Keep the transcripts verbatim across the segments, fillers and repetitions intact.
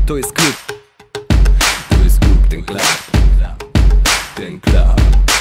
To jest klub. To jest klub, ten klub. Ten klub.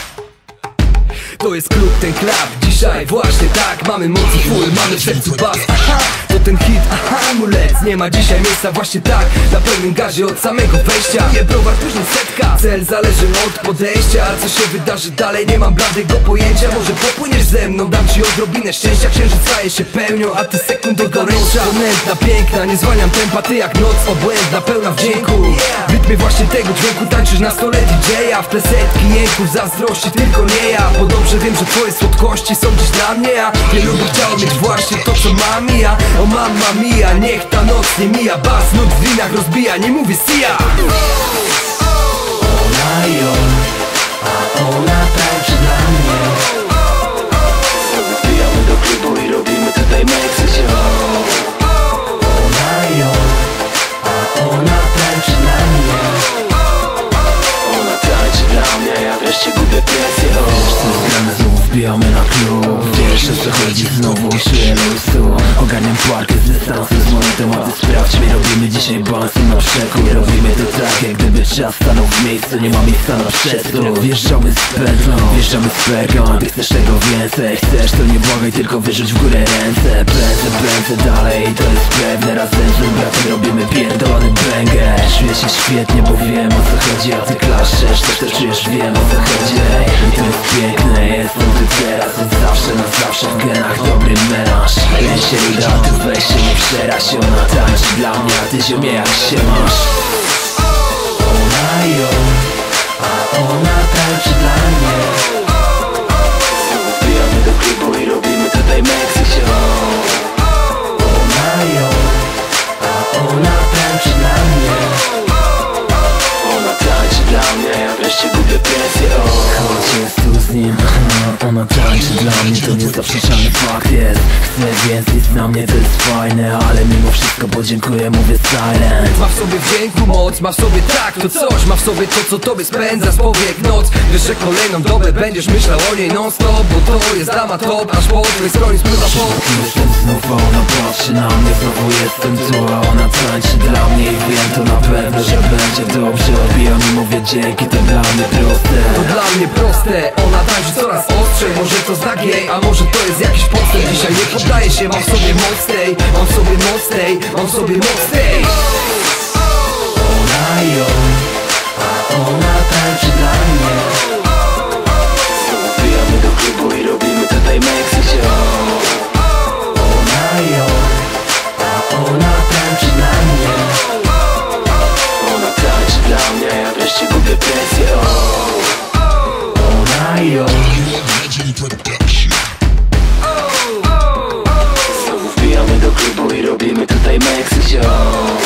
To jest klub, ten klub. Dzisiaj właśnie tak, mamy mocy full, mamy w sercu bas. Aha, to ten hit, aha, mulec. Nie ma dzisiaj miejsca właśnie tak, na pełnym gazie od samego wejścia. Nie browar, później setka. Cel zależy od podejścia, a co się wydarzy dalej nie mam bladego pojęcia. Może popłyniesz ze mną, dam ci odrobinę szczęścia. Księżyc staje się pełnią, a ty sekundę gorętsza. Ponętna, piękna, nie zwalniam tempa, ty jak noc obłędna, pełna wdzięku. W rytmie właśnie tego dźwięku tańczysz na stole D J-a. W tle setki jęków, zazdrości, tylko nie ja. Bo dobrze wiem, że twoje słodkości są dziś dla mnie, a wielu by chciało mieć właśnie to, co mam i ja. O mamma mia, niech ta noc nie mija. Bas lub w winach rozbija, nie mówię sia. Ona ją, a ona tańczy dla mnie. Wbijamy do klubu i robimy tutaj Meksyk. Ona ją, a ona tańczy dla mnie. Ona tańczy dla mnie, ja wreszcie gubię presję. Wiesz co jest grane, znowu wbijamy na klub. Wiesz o co chodzi, znowu czuję luzu. Ogarniam parkę z dystansu, z moim tematy sprawdź mnie. Robimy dzisiaj bansy na przekór. Robimy to tak, jak gdyby czas stanął w miejscu. Nie ma miejsca na przestój. Wjeżdżamy z pętlą, wjeżdżamy z perką. Ty chcesz tego więcej, chcesz to nie błagaj, tylko wyrzuć w górę ręce. Pędzę, pędzę dalej, to jest pewne. Razem z tym bratem robimy pierdolony banger. Czuję się świetnie, bo wiem o co chodzi. A ty klaszczesz, też to czujesz, wiem o co chodzi. I to jest piękne, jestem tu teraz. Jest zawsze na zawsze w genach dobry melanż. Len się uda, ty weź się nie przeraź. Ona tańczy dla mnie, a ty ziomie jak się masz. Ona ją, a ona tańczy dla mnie. Wbijamy do klubu i robimy tutaj Meksyk. Ona ją, a ona tańczy dla mnie. Ona tańczy dla mnie, ja wreszcie gubię presję. Choć jest tu z nim, ona tańczy dla mnie, to niezaprzeczalny fakt jest. Chcę więcej, zna mnie, to jest fajne, ale mimo wszystko podziękuję, mówię silent. Ma w sobie wdzięku moc, ma w sobie tak, to coś. Ma w sobie to, co tobie spędza z powiek noc. Wiesz, że kolejną dobę będziesz myślał o niej non stop, bo to jest dama top, aż po twojej stronie spływa po. Jestem znów, ona patrzy na mnie, znowu jestem tu, a ona tańczy dla mnie i wiem to na pewno, że będzie dobrze. Obijam i mówię dzięki, to dla mnie proste. To dla mnie proste, ona tańczy coraz ostrzej. Może to znak jej, a może to jest jakiś podstęp. Dzisiaj nie poddaję się, mam w sobie moc tej, mam w sobie moc tej, mam w sobie moc tej. Ona ją, a ona tańczy dla mnie. Wbijamy do klubu i robimy tutaj Meksyk. Ona ją, a ona tańczy dla mnie. Ona tańczy dla mnie, ja wreszcie gubię presję. Ona ją. Znowu wbijamy do klubu i robimy tutaj Meksyk.